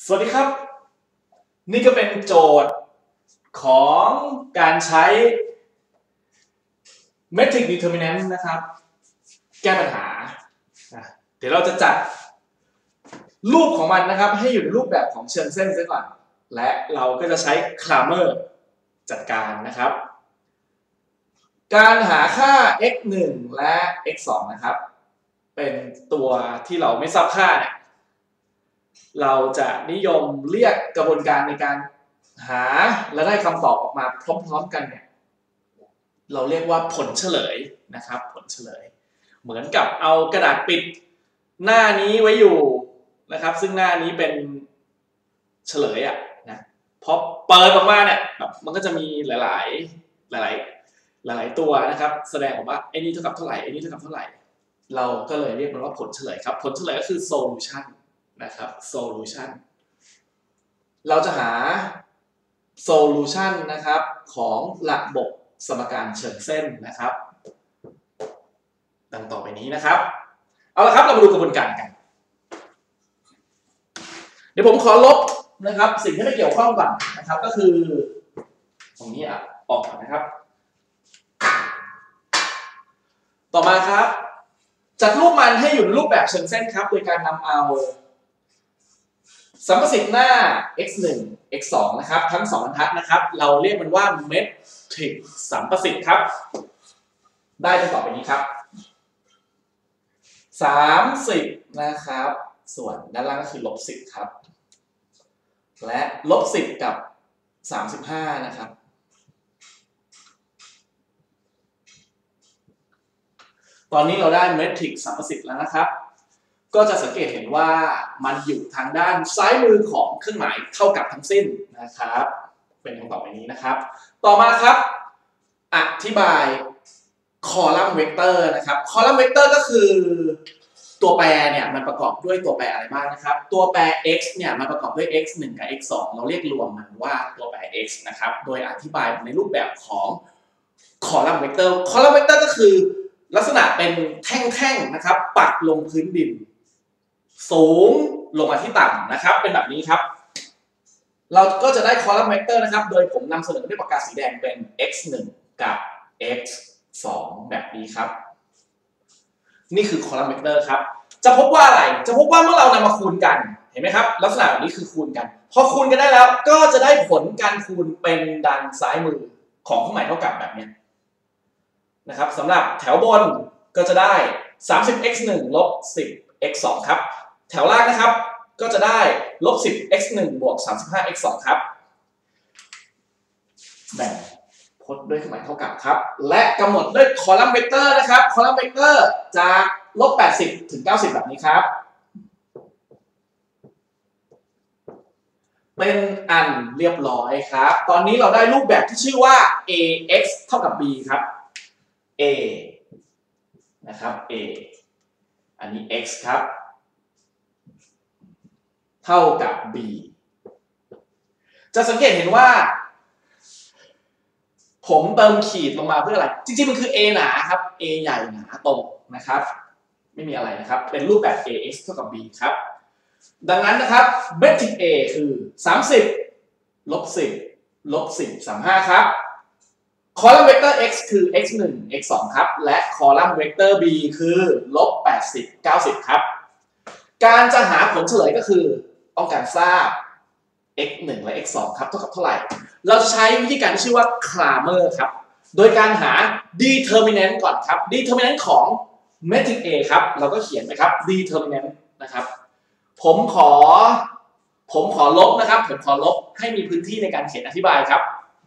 สวัสดีครับนี่ก็เป็นโจทย์ของการใช้ metric determinant นะครับแก้ปัญหาเดี๋ยวเราจะจัดรูปของมันนะครับให้อยู่ในรูปแบบของเชิงเส้นซะก่อนและเราก็จะใช้คลาเมอร์จัดการนะครับการหาค่า x 1และ x 2นะครับเป็นตัวที่เราไม่ทราบค่าเนี่ยเราจะนิยมเรียกกระบวนการในการหาและได้คำตอบออกมาพร้อมๆกันเนี่ยเราเรียกว่าผลเฉลยนะครับผลเฉลยเหมือนกับเอากระดาษปิดหน้านี้ไว้อยู่นะครับซึ่งหน้านี้เป็นเฉลยนะพอเปิดออกมาเนี่ยมันก็จะมีหลายตัวนะครับแสดงออกว่าไอ้นี่เท่ากับเท่าไหร่ไอ้นี่เท่ากับเท่าไหร่เราก็เลยเรียกมันว่าผลเฉลยครับผลเฉลยก็คือ solution นะครับ solution เราจะหา solution นะครับของระบบสมการเชิงเส้นนะครับดังต่อไปนี้นะครับเอาละครับเรามาดูกระบวนการกันเดี๋ยวผมขอลบนะครับสิ่งที่ไม่เกี่ยวข้องก่อนนะครับก็คือตรงนี้ออกก่อนนะครับต่อมาครับจัดรูปมันให้อยู่ในรูปแบบเชิงเส้นครับโดยการนำเอาสัมประสิทธิ์หน้า x 1 x 2นะครับทั้ง2บรรทัดนะครับเราเรียกมันว่าเมทริกสัมประสิทธิ์ครับได้ดังต่อไปนี้ครับ30นะครับส่วนด้านล่างก็คือ-10ครับและ-10กับ35นะครับตอนนี้เราได้เมทริกสัมประสิทธิ์แล้วนะครับก็จะสังเกตเห็นว่ามันอยู่ทางด้านซ้ายมือของเครื่องหมายเท่ากับทั้งสิ้นนะครับเป็นคำตอบแบบนี้นะครับต่อมาครับอธิบายคอลัมน์เวกเตอร์นะครับคอลัมน์เวกเตอร์ก็คือตัวแปรเนี่ยมันประกอบด้วยตัวแปรอะไรบ้างนะครับตัวแปร x เนี่ยมันประกอบด้วย x 1กับ x 2เราเรียกรวมมันว่าตัวแปร x นะครับโดยอธิบายในรูปแบบของคอลัมน์เวกเตอร์คอลัมน์เวกเตอร์ก็คือลักษณะเป็นแท่งๆนะครับปักลงพื้นดินสูงลงมาที่ต่ำนะครับเป็นแบบนี้ครับเราก็จะได้คอลัมน์เวกเตอร์นะครับโดยผมนำเสนอด้วยปากกาสีแดงเป็น x 1กับ x 2แบบนี้ครับนี่คือคอลัมน์เวกเตอร์ครับจะพบว่าอะไรจะพบว่าเมื่อเรานำมาคูณกันเห็นไหมครับลักษณะแบบนี้คือคูณกันพอคูณกันได้แล้วก็จะได้ผลการคูณเป็นดังซ้ายมือของเครื่องหมายเท่ากับแบบนี้นะครับสำหรับแถวบนก็จะได้ 30x 1 ลบ 10x 2ครับแถวล่างนะครับก็จะได้ลบ 10x 1 บวก 35x 2ครับแบ่งพจน์ด้วยเครื่องหมายเท่ากับครับและกำหนดด้วยคอลัมน์เวกเตอร์นะครับคอลัมน์เวกเตอร์จากลบ 80 ถึง 90แบบนี้ครับเป็นอันเรียบร้อยครับตอนนี้เราได้รูปแบบที่ชื่อว่า ax เท่ากับ b ครับ a นะครับ a อันนี้ x ครับเท่ากับ b จะสังเกตเห็นว่าผมเติมขีดลงมาเพื่ออะไรจริงๆมันคือ a หนาครับ a ใหญ่หนาตรงนะครับไม่มีอะไรนะครับเป็นรูปแบบ ax เท่ากับ b ครับดังนั้นนะครับเมทริก a คือ30ลบ10ลบ10 35ครับคอลัมน์เวกเตอร์ x คือ x 1 x 2ครับและคอลัมน์เวกเตอร์ b คือลบ80 90ครับการจะหาผลเฉลยก็คือต้องการทราบ x 1และ x 2ครับเท่ากับเท่าไหร่เราจะใช้วิธีการที่ชื่อว่าคลาเมอร์ครับโดยการหา determinant ก่อนครับ determinant ของ metric A ครับเราก็เขียนไปครับ determinant นะครับผมขอลบนะครับผมขอลบให้มีพื้นที่ในการเขียนอธิบายครับ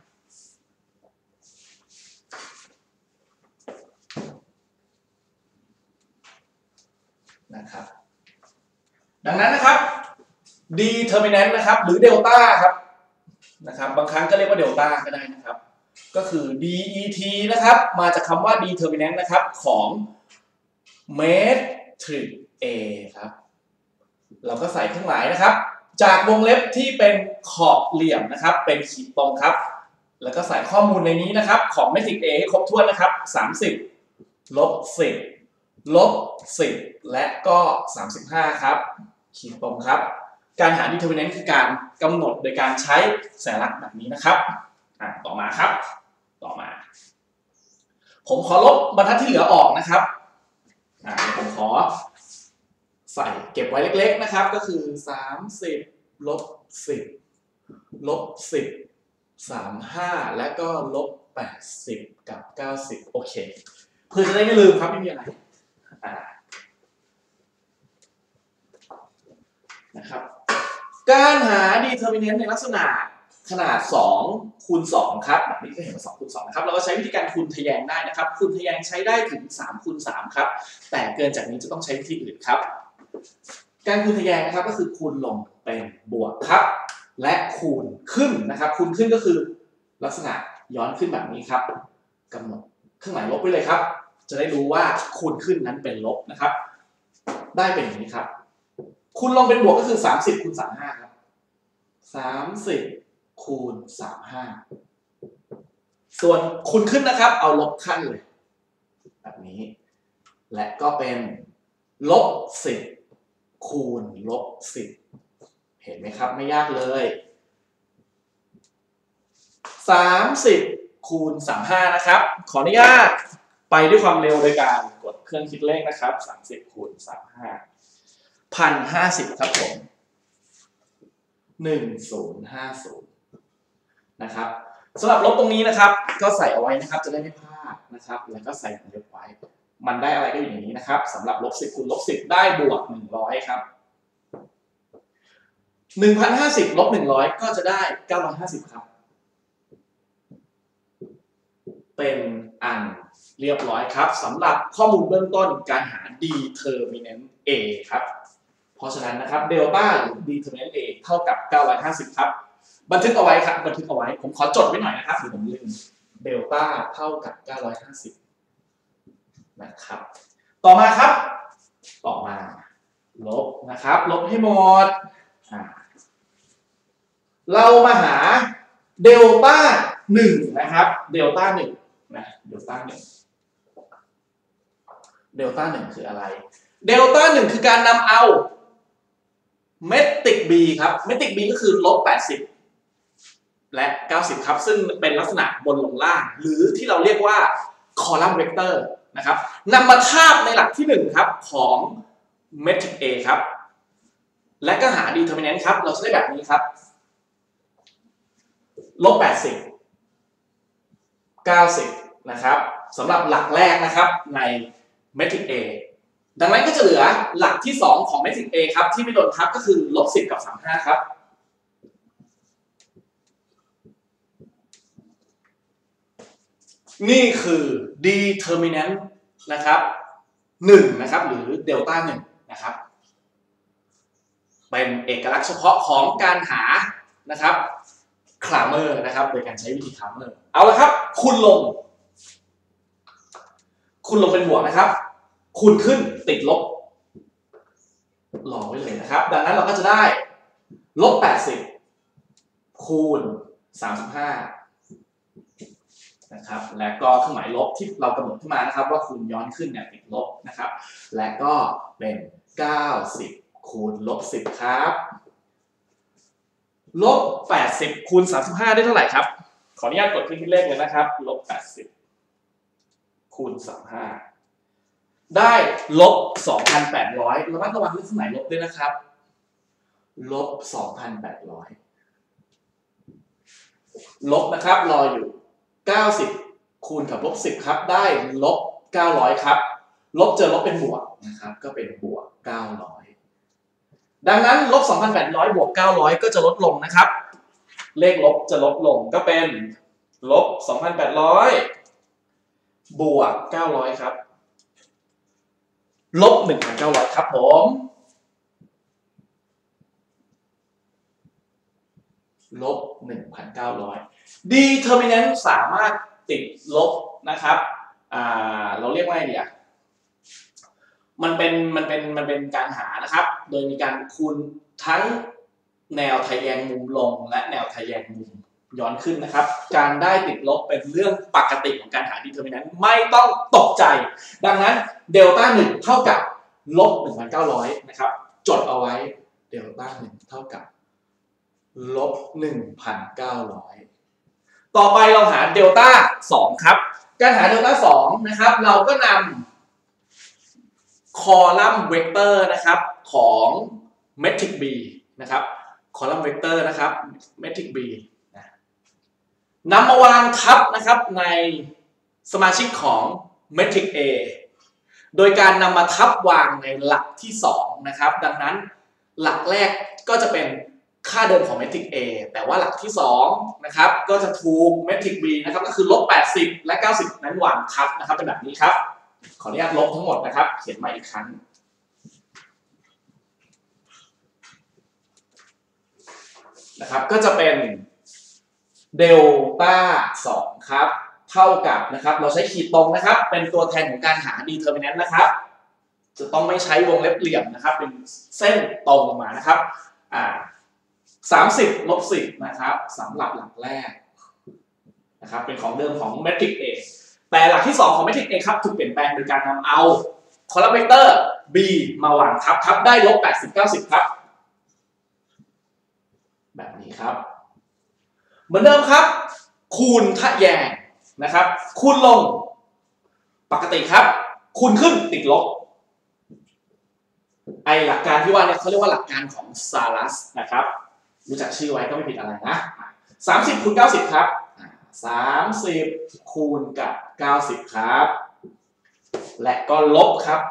นะครับดังนั้นนะครับ determinant นะครับหรือเดลต้าครับนะครับบางครั้งก็เรียกว่าเดลต้าก็ได้นะครับก็คือ det นะครับมาจากคำว่า determinant นะครับของ metric A ครับเราก็ใส่เครื่องหมายนะครับจากวงเล็บที่เป็นขอบเหลี่ยมนะครับเป็นขีดตรงครับแล้วก็ใส่ข้อมูลในนี้นะครับของ metric A ให้ครบถ้วนนะครับ30ลบ10ลบ10และก็35ครับขีดตรงครับการหา determinant คือการกำหนดโดยการใช้สัญลักษณ์แบบนี้นะครับต่อมาครับต่อมาผมขอลบบรรทัดที่เหลือออกนะครับผมขอใส่เก็บไว้เล็กๆนะครับก็คือ30ลบ10ลบ10 35และก็ลบ80กับ90โอเคเพื่อจะได้ไม่ลืมครับไม่มีอะไรนะครับการหา determinant ในลักษณะขนาด2คูณ2ครับแบบนี้ก็เห็นว่า2คูณ2นะครับเราก็ใช้วิธีการคูณทะแยงได้นะครับคูณทะแยงใช้ได้ถึง3คูณ3ครับแต่เกินจากนี้จะต้องใช้วิธีอื่นครับการคูณทะแยงนะครับก็คือคูณลงเป็นบวกครับและคูณขึ้นนะครับคูณขึ้นก็คือลักษณะย้อนขึ้นแบบนี้ครับกำหนดเครื่องหมายลบไว้เลยครับจะได้รู้ว่าคูณขึ้นนั้นเป็นลบนะครับได้เป็นอย่างนี้ครับคูณลงเป็นบวกก็คือ30คูณ35ครับ30คูณ35ส่วนคูณขึ้นนะครับเอาลบขั้นเลยแบบนี้และก็เป็นลบ10คูณลบ10เห็นไหมครับไม่ยากเลย30คูณ35นะครับขออนุญาตไปด้วยความเร็วโดยการกดเครื่องคิดเลขนะครับ30คูณ35 1050ครับผม1050นะครับสำหรับลบตรงนี้นะครับก็ใส่เอาไว้นะครับจะได้ไม่พลาดนะครับแล้วก็ใส่วงเล็บไว้มันได้อะไรก็อยู่อย่างนี้นะครับสำหรับลบ10คูณลบ10ได้บวก100ครับ1050ลบ100ก็จะได้950ครับเป็นอันเรียบร้อยครับสำหรับข้อมูลเบื้องต้นการหา determinant A ครับเพราะฉะนั้นนะครับเดลต้าหรือ determinant A เท่ากับ950ครับบันทึกเอาไว้ครับบันทึกเอาไว้ผมขอจดไว้หน่อยนะครับเดี๋ยวผมลืมเดลต้าเท่ากับ950นะครับต่อมาครับต่อมาลบนะครับลบให้หมดเรามาหาเดลต้า1นะครับเดลต้า1นะเดลต้า1คืออะไรเดลต้า1คือการนำเอาเมตริก b ครับเมตริก b ก็คือลบ80และ90ครับซึ่งเป็นลักษณะบนลงล่างหรือที่เราเรียกว่าคอลัมน์เวกเตอร์นะครับนำมาทาบในหลักที่1ครับของเมตริก A ครับและก็หา determinant ครับเราจะได้แบบนี้ครับลบ80 90นะครับสำหรับหลักแรกนะครับในเมตริก A ดังนั้นก็จะเหลือหลักที่2ของเมตริก A ครับที่ไม่โดนทับก็คือลบ10กับ35ครับนี่คือ determinant นะครับ1นะครับหรือเดลต้า1นะครับเป็นเอกลักษณ์เฉพาะของการหานะครับคลาเมอร์นะครับโดยการใช้วิธีคลาเมอร์เอาละครับคูณลงเป็นบวกนะครับคูณขึ้นติดลบรอไว้เลยนะครับดังนั้นเราก็จะได้ลบ80คูณ35นะครับและก็เครื่องหมายลบที่เรากำหนดขึ้นมานะครับว่าคูณย้อนขึ้นเนี่ยติดลบนะครับและก็เป็น90คูณลบ10ครับลบ80คูณ35ได้เท่าไหร่ครับขออนุญาตกดเครื่องคิดเลขเลยนะครับลบ80คูณ35ได้ลบ 2,800 ระมัดระวังเรื่องเครื่องหมายลบด้วยนะครับลบ 2,800 ลบนะครับรออยู่90คูณกับลบ10ครับได้ลบ900ครับลบเจอลบเป็นบวกนะครับก็เป็นบวก900ดังนั้นลบ 2,800 บวก900ก็จะลดลงนะครับเลขลบจะลดลงก็เป็นลบ 2,800 บวก900ครับลบ 1,900 ครับผมลบ 1,900 determinant สามารถติดลบนะครับเราเรียกว่าไงดีมันเป็นการหานะครับโดยมีการคูณทั้งแนวทะแยงมุมลงและแนวทะแยงมุมย้อนขึ้นนะครับการได้ติดลบเป็นเรื่องปกติของการหา determinant ไม่ต้องตกใจดังนั้นเดลต้า1เท่ากับลบ 1,900 นะครับจดเอาไว้เดลต้า1เท่ากับลบ 1,900 ต่อไปเราหาเดลต้า2ครับการหาเดลต้า2นะครับเราก็นำคอลัมน์เวกเตอร์นะครับของเมทริก B นะครับคอลัมน์เวกเตอร์นะครับเมทริก B นำมาวางทับนะครับในสมาชิกของเมทริก A โดยการนำมาทับวางในหลักที่2นะครับดังนั้นหลักแรกก็จะเป็นค่าเดิมของเมทริก A แต่ว่าหลักที่2นะครับก็จะถูกเมทริก B นะครับก็คือลบ 80 และ 90 นั้นวางทับนะครับเป็นแบบนี้ครับขออนุญาตลบทั้งหมดนะครับเขียนมาอีกครั้งนะครับก็จะเป็นเดลต้า2ครับเท่ากับนะครับเราใช้ขีดตรงนะครับเป็นตัวแทนของการหา determinant นะครับจะต้องไม่ใช้วงเล็บเหลี่ยมนะครับเป็นเส้นตรงมานะครับ30 ลบ 10นะครับสำหรับหลักแรกนะครับเป็นของเดิมของเมทริก A แต่หลักที่2ของเมทริก A ครับถูกเปลี่ยนแปลงโดยการนำเอาคอลัมน์เวกเตอร์ B มาวางทับได้ลบ 80 90 ครับแบบนี้ครับเหมือนเดิมครับคูณทะแยงนะครับคูณลงปกติครับคูณขึ้นติดลบหลักการที่ว่าเนี่ยเขาเรียกว่าหลักการของซาลัสนะครับรู้จักชื่อไว้ก็ไม่ผิดอะไรนะ30 คูณ 90ครับ30 คูณกับ 90ครับและก็ลบครับ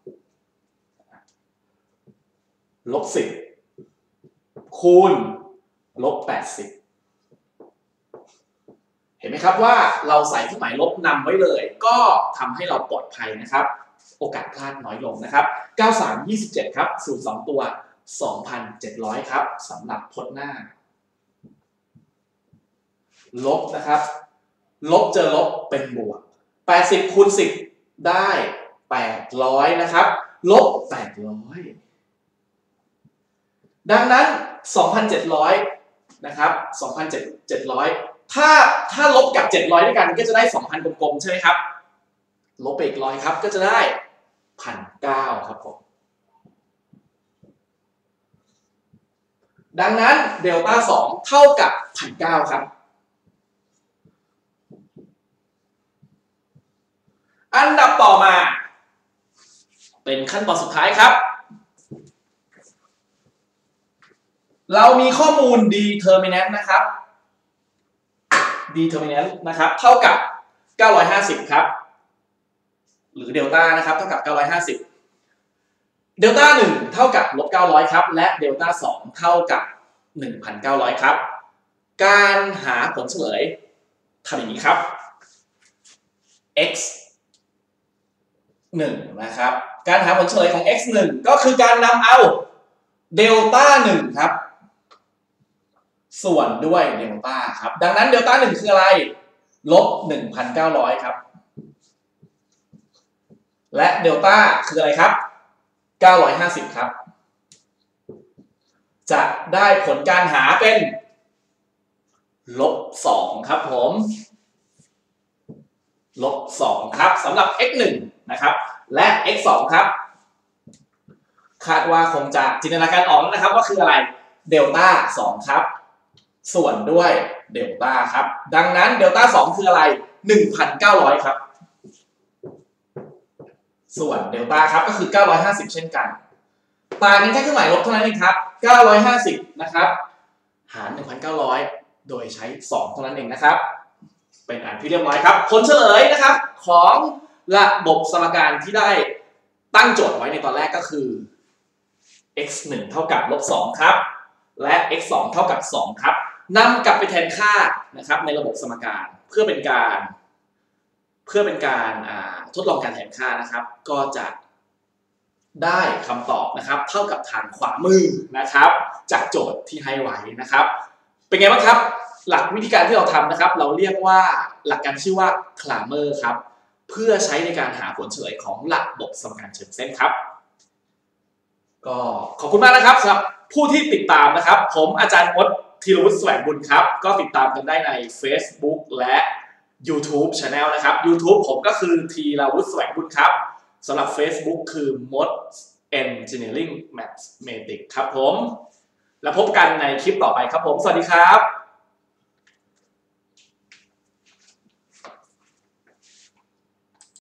ลบ 10คูณลบ 80เห็นไหมครับว่าเราใส่เครื่องหมายลบนำไว้เลยก็ทำให้เราปลอดภัยนะครับโอกาสพลาดน้อยลงนะครับ93 27ครับสูตร2ตัว 2,700 ครับสำหรับพจน์หน้าลบนะครับลบเจอลบเป็นบวก80คูณ10ได้800นะครับลบ800ดังนั้น 2,700 นะครับ 2,700 ถ้าลบกับ700ด้วยกันก็จะได้ 2,000 กลมๆใช่ไหมครับลบไปอีก100ครับก็จะได้ 1,900 ครับผมดังนั้นเดลต้า2เท่ากับ 1,900 ครับอันดับต่อมาเป็นขั้นตอนสุดท้ายครับเรามีข้อมูล determinant นะครับ determinant นะครับเท่ากับ950ครับหรือเดลต้านะครับเท่ากับ950เดลต้า1เท่ากับลบ900ครับและเดลต้า2เท่ากับ 1,900 ครับการหาผลเฉลยทำอย่างนี้ครับ x 1นะครับการหาผลเฉลยของ x 1ก็คือการนำเอาเดลต้า1ครับส่วนด้วยเดลต้าครับดังนั้นเดลต้า1คืออะไรลบ 1,900 ครับและเดลต้าคืออะไรครับ950ครับจะได้ผลการหาเป็นลบ2ครับผมลบ2ครับสำหรับ x 1นะครับและ x 2ครับคาดว่าคงจะจินตนาการออกแล้วนะครับว่าคืออะไรเดลต้า2ครับส่วนด้วยเดลต้าครับดังนั้นเดลต้า2คืออะไร 1,900 ครับส่วนเดลต้าครับก็คือ950เช่นกันต่างกันแค่เครื่องหมายลบเท่านั้นเองครับ950นะครับหาร 1,900 โดยใช้2เท่านั้นเองนะครับเป็นอันที่เรียบร้อยครับผลเฉลยนะครับของระบบสมการที่ได้ตั้งโจทย์ไว้ในตอนแรกก็คือ x 1เท่ากับลบ2ครับและ x 2เท่ากับ2ครับนำกลับไปแทนค่านะครับในระบบสมการเพื่อเป็นการทดลองการแทนค่านะครับก็จะได้คำตอบนะครับเท่ากับทางขวามือนะครับจากโจทย์ที่ให้ไว้นะครับเป็นไงบ้างครับหลักวิธีการที่เราทำนะครับเราเรียกว่าหลักการชื่อว่า Cramer ครับเพื่อใช้ในการหาผลเฉลยของระบบสมการเชิงเส้นครับก็ขอบคุณมากนะครับสำหรับผู้ที่ติดตามนะครับผมอาจารย์มดธีรวุฒิแสวงบุญครับก็ติดตามกันได้ใน Facebook และ YouTube Channel นะครับ YouTube ผมก็คือธีรวุฒิแสวงบุญครับสำหรับ Facebook คือมด Engineering Mathematics ครับผมแล้วพบกันในคลิปต่อไปครับผมสวัสดีครับ